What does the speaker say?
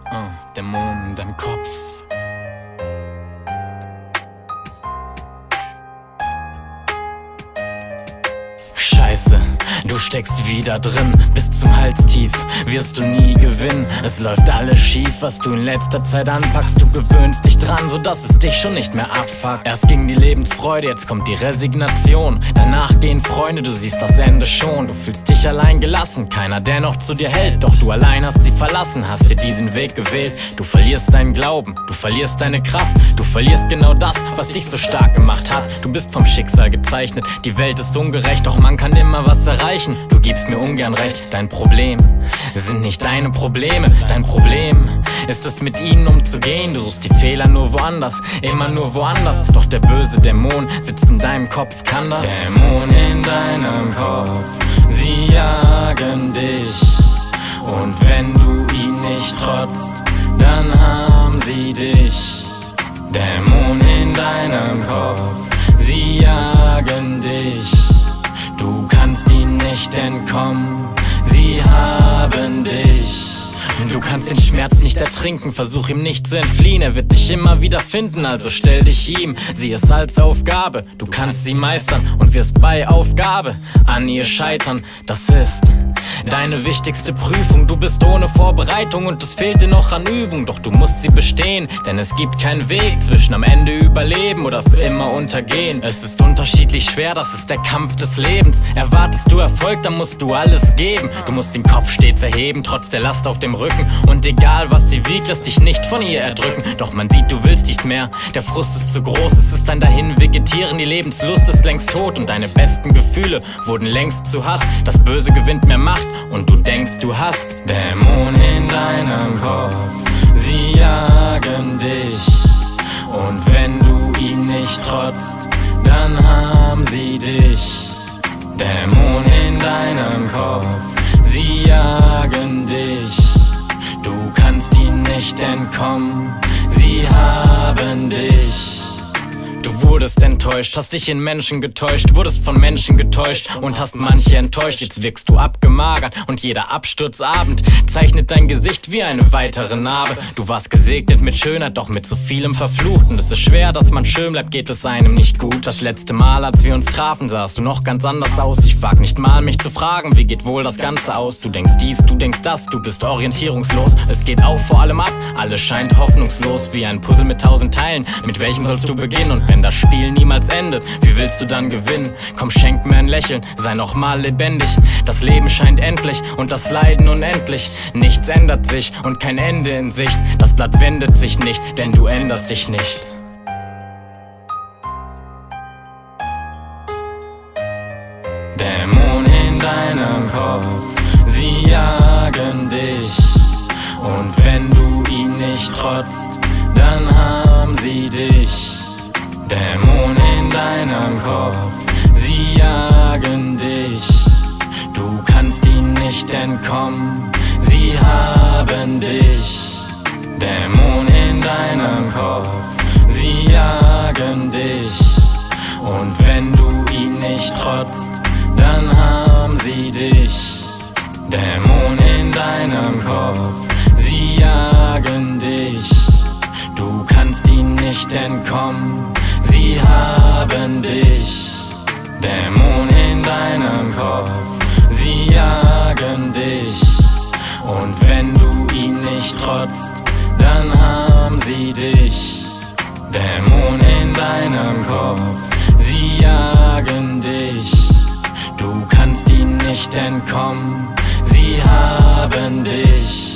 Dämonen in deinem Kopf. Scheiße, du steckst wieder drin, bis zum Hals tief, wirst du nie gewinnen. Es läuft alles schief, was du in letzter Zeit anpackst. Du gewöhnst dich dran, sodass es dich schon nicht mehr abfuckt. Erst ging die Lebensfreude, jetzt kommt die Resignation. Danach gehen Freunde, du siehst das Ende schon. Du fühlst dich allein gelassen, keiner der noch zu dir hält. Doch du allein hast sie verlassen, hast dir diesen Weg gewählt. Du verlierst deinen Glauben, du verlierst deine Kraft. Du verlierst genau das, was dich so stark gemacht hat. Du bist vom Schicksal gezeichnet, die Welt ist ungerecht, doch man kann immer was erreichen. Du gibst mir ungern recht, dein Problem sind nicht deine Probleme. Dein Problem ist es, mit ihnen umzugehen. Du suchst die Fehler nur woanders, immer nur woanders. Doch der böse Dämon sitzt in deinem Kopf, kann das? Dämonen in deinem Kopf, sie jagen dich. Und wenn du ihnen nicht trotzt, dann haben sie dich. Dämonen in deinem Kopf, sie jagen dich. Du kannst ihnen nicht entkommen, sie haben dich. Du kannst den Schmerz nicht ertrinken, versuch ihm nicht zu entfliehen. Er wird dich immer wieder finden, also stell dich ihm. Sieh es als Aufgabe, du kannst sie meistern und wirst bei Aufgabe an ihr scheitern. Das ist deine wichtigste Prüfung. Du bist ohne Vorbereitung und es fehlt dir noch an Übung. Doch du musst sie bestehen, denn es gibt keinen Weg zwischen am Ende überleben oder für immer untergehen. Es ist unterschiedlich schwer, das ist der Kampf des Lebens. Erwartest du Erfolg, dann musst du alles geben. Du musst den Kopf stets erheben, trotz der Last auf dem Rücken. Und egal was sie wiegt, lass dich nicht von ihr erdrücken. Doch man sieht, du willst nicht mehr, der Frust ist zu groß. Es ist ein Dahinvegetieren, die Lebenslust ist längst tot. Und deine besten Gefühle wurden längst zu Hass. Das Böse gewinnt mehr Macht und du denkst, du hast Dämonen in deinem Kopf, sie jagen dich. Und wenn du ihnen nicht trotzt, dann haben sie dich. Dämonen in deinem Kopf, sie jagen dich. Du kannst ihnen nicht entkommen, sie haben dich. Du wurdest enttäuscht, hast dich in Menschen getäuscht, wurdest von Menschen getäuscht und hast manche enttäuscht. Jetzt wirkst du abgemagert und jeder Absturzabend zeichnet dein Gesicht wie eine weitere Narbe. Du warst gesegnet mit Schönheit, doch mit so vielem verflucht. Und es ist schwer, dass man schön bleibt, geht es einem nicht gut. Das letzte Mal, als wir uns trafen, sahst du noch ganz anders aus. Ich wag nicht mal, mich zu fragen, wie geht wohl das Ganze aus? Du denkst dies, du denkst das, du bist orientierungslos. Es geht auf vor allem ab, alles scheint hoffnungslos. Wie ein Puzzle mit 1000 Teilen, mit welchem sollst du beginnen? Und wenn das Spiel niemals endet, wie willst du dann gewinnen? Komm, schenk mir ein Lächeln, sei noch mal lebendig. Das Leben scheint endlich und das Leiden unendlich. Nichts ändert sich und kein Ende in Sicht. Das Blatt wendet sich nicht, denn du änderst dich nicht. Dämonen in deinem Kopf, sie jagen dich. Und wenn du ihnen nicht trotzt, dann haben sie dich. Dämonen in deinem Kopf, sie jagen dich. Du kannst ihnen nicht entkommen, sie haben dich. Dämonen in deinem Kopf, sie jagen dich. Und wenn du ihnen nicht trotzt, dann haben sie dich. Dämonen in deinem Kopf, sie jagen dich. Du kannst ihnen nicht entkommen, sie haben dich. Dämonen in deinem Kopf, sie jagen dich. Und wenn du ihnen nicht trotzt, dann haben sie dich. Dämonen in deinem Kopf, sie jagen dich. Du kannst ihnen nicht entkommen, sie haben dich.